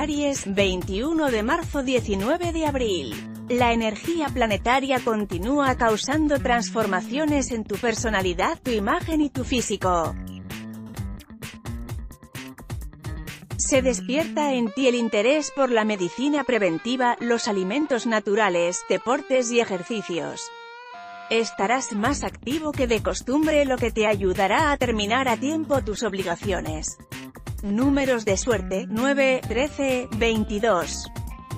Aries, 21 de marzo, 19 de abril. La energía planetaria continúa causando transformaciones en tu personalidad, tu imagen y tu físico. Se despierta en ti el interés por la medicina preventiva, los alimentos naturales, deportes y ejercicios. Estarás más activo que de costumbre, lo que te ayudará a terminar a tiempo tus obligaciones. Números de suerte: 9, 13, 22.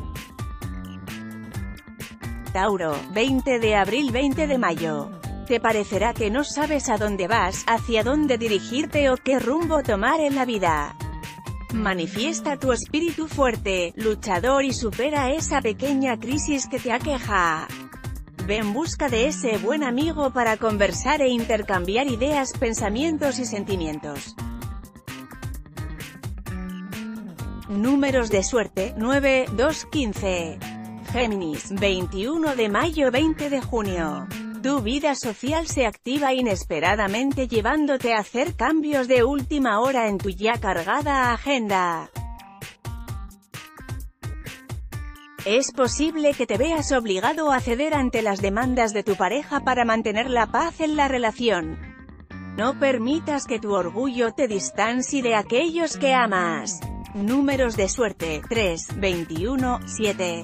Tauro, 20 de abril, 20 de mayo. Te parecerá que no sabes a dónde vas, hacia dónde dirigirte o qué rumbo tomar en la vida. Manifiesta tu espíritu fuerte, luchador y supera esa pequeña crisis que te aqueja. Ve en busca de ese buen amigo para conversar e intercambiar ideas, pensamientos y sentimientos. Números de suerte: 9, 2, 15. Géminis, 21 de mayo, 20 de junio. Tu vida social se activa inesperadamente, llevándote a hacer cambios de última hora en tu ya cargada agenda. Es posible que te veas obligado a ceder ante las demandas de tu pareja para mantener la paz en la relación. No permitas que tu orgullo te distancie de aquellos que amas. Números de suerte: 3, 21, 7.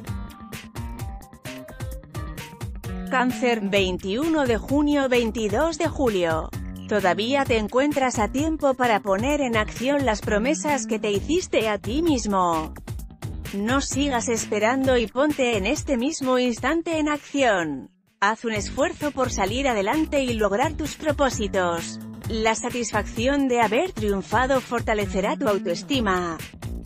Cáncer, 21 de junio, 22 de julio. Todavía te encuentras a tiempo para poner en acción las promesas que te hiciste a ti mismo. No sigas esperando y ponte en este mismo instante en acción. Haz un esfuerzo por salir adelante y lograr tus propósitos. La satisfacción de haber triunfado fortalecerá tu autoestima.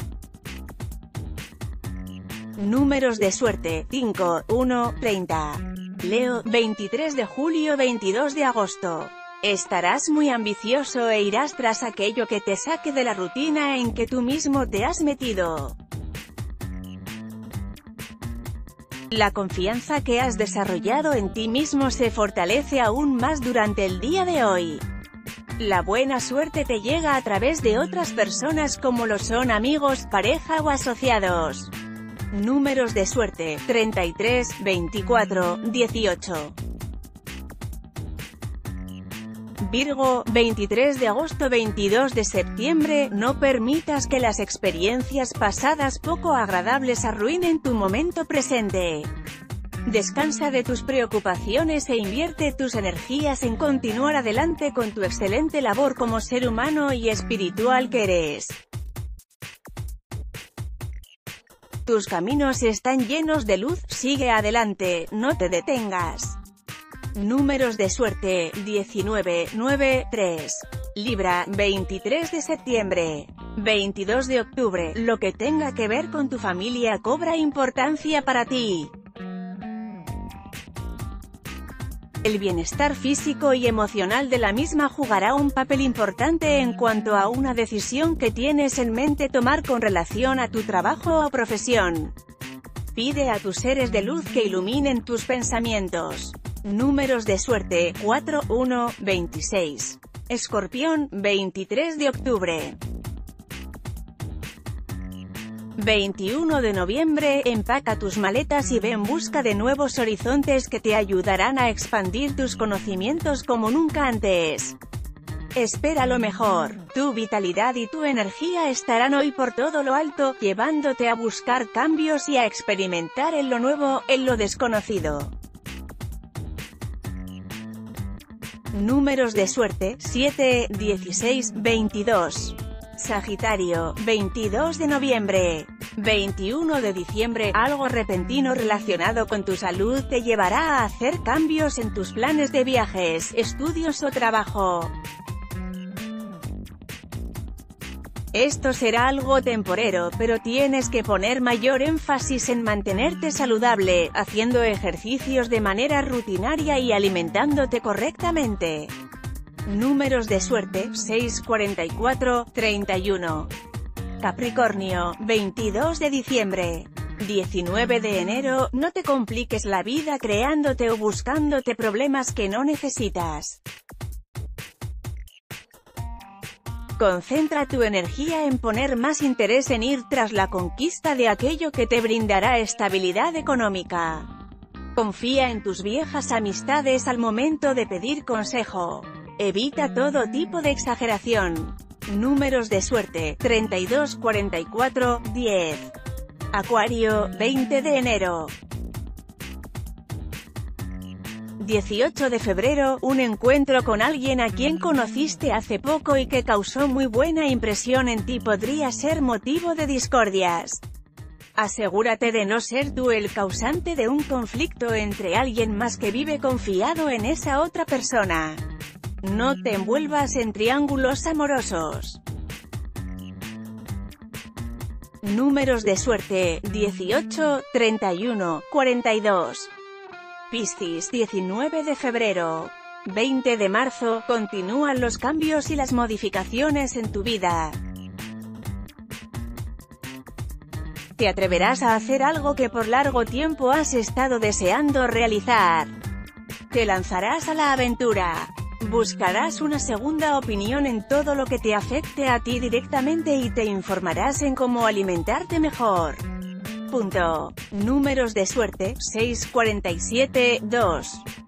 Números de suerte: 5, 1, 30. Leo, 23 de julio, 22 de agosto. Estarás muy ambicioso e irás tras aquello que te saque de la rutina en que tú mismo te has metido. La confianza que has desarrollado en ti mismo se fortalece aún más durante el día de hoy. La buena suerte te llega a través de otras personas como lo son amigos, pareja o asociados. Números de suerte: 33, 24, 18. Virgo, 23 de agosto, 22 de septiembre. No permitas que las experiencias pasadas poco agradables arruinen tu momento presente. Descansa de tus preocupaciones e invierte tus energías en continuar adelante con tu excelente labor como ser humano y espiritual que eres. Tus caminos están llenos de luz, sigue adelante, no te detengas. Números de suerte: 19, 9, 3. Libra, 23 de septiembre, 22 de octubre. Lo que tenga que ver con tu familia cobra importancia para ti. El bienestar físico y emocional de la misma jugará un papel importante en cuanto a una decisión que tienes en mente tomar con relación a tu trabajo o profesión. Pide a tus seres de luz que iluminen tus pensamientos. Números de suerte: 4, 1, 26. Escorpión, 23 de octubre. 21 de noviembre, empaca tus maletas y ve en busca de nuevos horizontes que te ayudarán a expandir tus conocimientos como nunca antes. Espera lo mejor. Tu vitalidad y tu energía estarán hoy por todo lo alto, llevándote a buscar cambios y a experimentar en lo nuevo, en lo desconocido. Números de suerte: 7, 16, 22. Sagitario, 22 de noviembre, 21 de diciembre. Algo repentino relacionado con tu salud te llevará a hacer cambios en tus planes de viajes, estudios o trabajo. Esto será algo temporero, pero tienes que poner mayor énfasis en mantenerte saludable, haciendo ejercicios de manera rutinaria y alimentándote correctamente. Números de suerte: 6, 44, 31. Capricornio, 22 de diciembre, 19 de enero. No te compliques la vida creándote o buscándote problemas que no necesitas. Concentra tu energía en poner más interés en ir tras la conquista de aquello que te brindará estabilidad económica. Confía en tus viejas amistades al momento de pedir consejo. Evita todo tipo de exageración. Números de suerte: 32, 44, 10. Acuario, 20 de enero. 18 de febrero, un encuentro con alguien a quien conociste hace poco y que causó muy buena impresión en ti podría ser motivo de discordias. Asegúrate de no ser tú el causante de un conflicto entre alguien más que vive confiado en esa otra persona. No te envuelvas en triángulos amorosos. Números de suerte: 18, 31, 42. Piscis, 19 de febrero. 20 de marzo, continúan los cambios y las modificaciones en tu vida. Te atreverás a hacer algo que por largo tiempo has estado deseando realizar. Te lanzarás a la aventura. Buscarás una segunda opinión en todo lo que te afecte a ti directamente y te informarás en cómo alimentarte mejor. Números de suerte: 6, 47, 2.